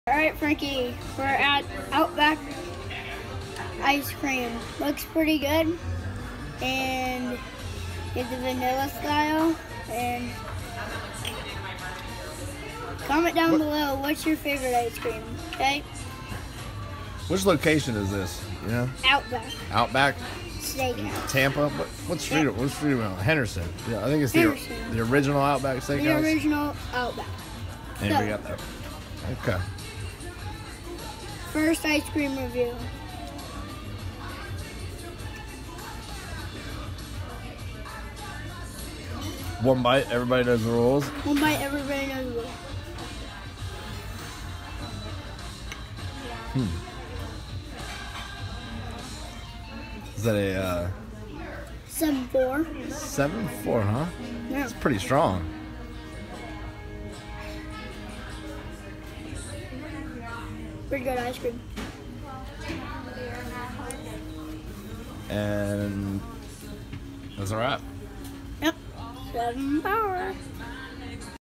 Alright, Frankie, we're at Outback ice cream. Looks pretty good. And it's the vanilla style. And comment down below what's your favorite ice cream, okay? Which location is this? You know? Outback Outback Steakhouse. Tampa. What street? Yep. What street are we on? Henderson. Yeah, I think it's Henderson. the original Outback Steakhouse. The original Outback. And So, we got that. Okay. first ice cream review. One bite. Everybody knows the rules. One bite, everybody knows the rules. Is that a 7-4. 7-4? Huh? Yeah. That's pretty strong. Pretty good ice cream. And that's a wrap. Yep. 7 power.